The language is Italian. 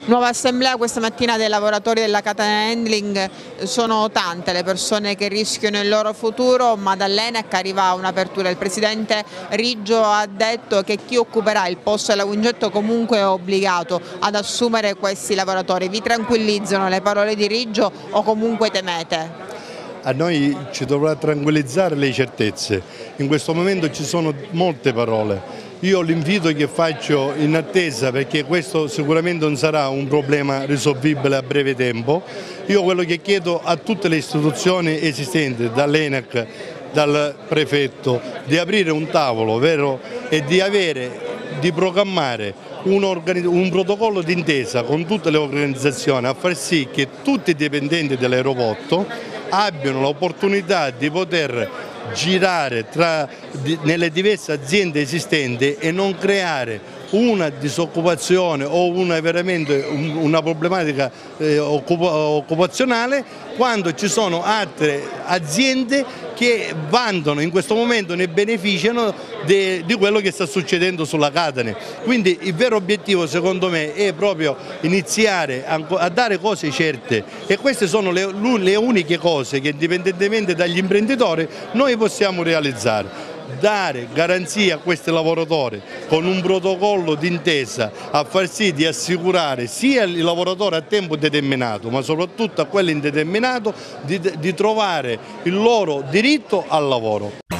Nuova assemblea questa mattina dei lavoratori della catena handling, sono tante le persone che rischiano il loro futuro, ma dall'ENAC arriva un'apertura. Il presidente Riggio ha detto che chi occuperà il posto della Wingetto comunque è obbligato ad assumere questi lavoratori. Vi tranquillizzano le parole di Riggio o comunque temete? A noi ci dovrà tranquillizzare le certezze. In questo momento ci sono molte parole. Io l'invito che faccio in attesa, perché questo sicuramente non sarà un problema risolvibile a breve tempo, io quello che chiedo a tutte le istituzioni esistenti, dall'ENAC, dal prefetto, di aprire un tavolo vero e di programmare un protocollo d'intesa con tutte le organizzazioni a far sì che tutti i dipendenti dell'aeroporto abbiano l'opportunità di poter girare nelle diverse aziende esistenti e non creare una disoccupazione o veramente una problematica occupazionale quando ci sono altre aziende che vantano in questo momento, ne beneficiano di quello che sta succedendo sulla catena. Quindi il vero obiettivo secondo me è proprio iniziare a dare cose certe, e queste sono le uniche cose che indipendentemente dagli imprenditori noi possiamo realizzare. Dare garanzia a questi lavoratori con un protocollo d'intesa a far sì di assicurare sia i lavoratori a tempo determinato ma soprattutto a quelli indeterminato di trovare il loro diritto al lavoro.